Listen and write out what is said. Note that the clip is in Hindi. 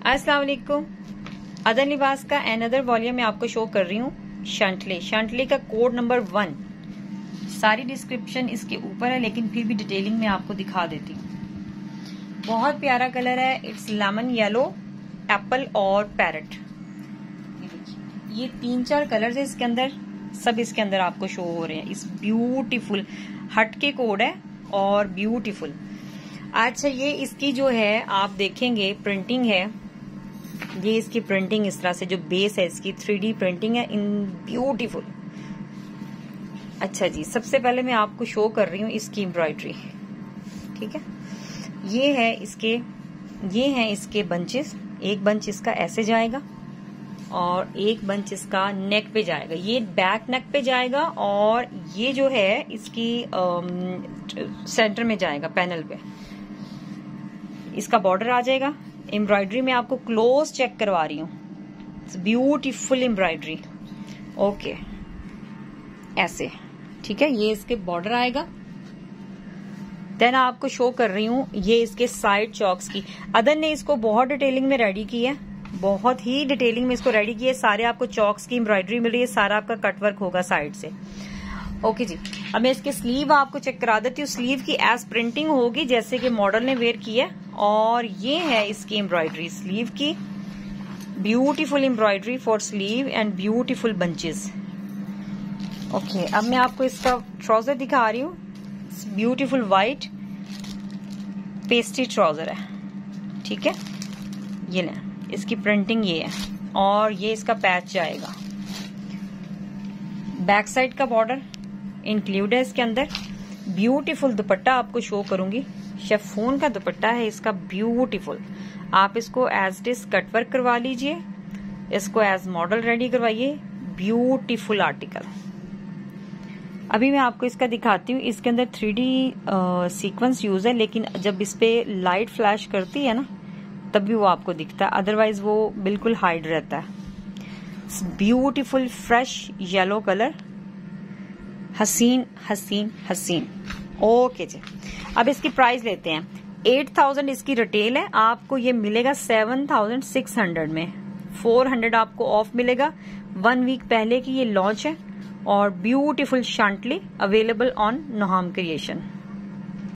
अस्सलाम वालेकुम। अदर लिबास का अनदर वॉल्यूम में आपको शो कर रही हूँ शंटले। शंटले का कोड नंबर 1। सारी डिस्क्रिप्शन इसके ऊपर है, लेकिन फिर भी डिटेलिंग में आपको दिखा देती हूँ। बहुत प्यारा कलर है। इट्स लेमन येलो, एप्पल और पैरट। ये 3-4 कलर्स है इसके अंदर, सब इसके अंदर आपको शो हो रहे हैं। इस ब्यूटीफुल हटके कोड है और ब्यूटीफुल। अच्छा, ये इसकी जो है आप देखेंगे प्रिंटिंग है, ये इसकी प्रिंटिंग इस तरह से जो बेस है इसकी 3D प्रिंटिंग है इन ब्यूटीफुल। अच्छा जी, सबसे पहले मैं आपको शो कर रही हूँ इसकी एम्ब्रॉयडरी। ठीक है, ये हैं इसके बंचेस। एक बंच इसका ऐसे जाएगा और एक बंच इसका नेक पे जाएगा। ये बैक नेक पे जाएगा और ये जो है इसकी सेंटर में जाएगा, पैनल पे इसका बॉर्डर आ जाएगा। एम्ब्रॉयडरी में आपको क्लोज चेक करवा रही हूँ, ब्यूटीफुल एम्ब्रॉयडरी। ओके, ऐसे ठीक है, ये इसके बॉर्डर आएगा। देन आपको शो कर रही हूँ ये इसके साइड चॉक्स की। अदर ने इसको बहुत डिटेलिंग में रेडी की है, बहुत ही डिटेलिंग में इसको रेडी किया है। सारे आपको चॉक्स की एम्ब्रॉयडरी मिल रही है, सारा आपका कटवर्क होगा साइड से। ओके जी, अब मैं इसके स्लीव आपको चेक करा देती हूँ। स्लीव की एज प्रिंटिंग होगी जैसे कि मॉडल ने वेयर की है। और ये है इसकी एम्ब्रॉयडरी स्लीव की, beautiful embroidery for sleeve and beautiful bunches. Okay, अब मैं आपको इसका ट्राउजर दिखा रही हूँ। ब्यूटीफुल वाइट पेस्ट्री ट्राउजर है। ठीक है, ये ले, इसकी प्रिंटिंग ये है और ये इसका पैच जाएगा। बैक साइड का बॉर्डर इंक्लूड है इसके अंदर। ब्यूटीफुल दुपट्टा आपको शो करूंगी। शिफॉन का दुपट्टा है इसका, ब्यूटीफुल। आप इसको एज इट इज कटवर्क करवा लीजिए, इसको एज मॉडल रेडी करवाइए। Beautiful article. अभी मैं आपको इसका दिखाती हूँ। इसके अंदर 3D सीक्वेंस यूज है, लेकिन जब इस पे लाइट फ्लैश करती है ना तब भी वो आपको दिखता है, अदरवाइज वो बिल्कुल हाइड रहता है। ब्यूटीफुल फ्रेश येलो कलर, हसीन हसीन हसीन। ओके जी, अब इसकी प्राइस लेते हैं। 8000 इसकी रिटेल है, आपको ये मिलेगा 7600 में। 400 आपको ऑफ मिलेगा। 1 वीक पहले की ये लॉन्च है और ब्यूटीफुल शंटले अवेलेबल ऑन नोहाम क्रिएशन।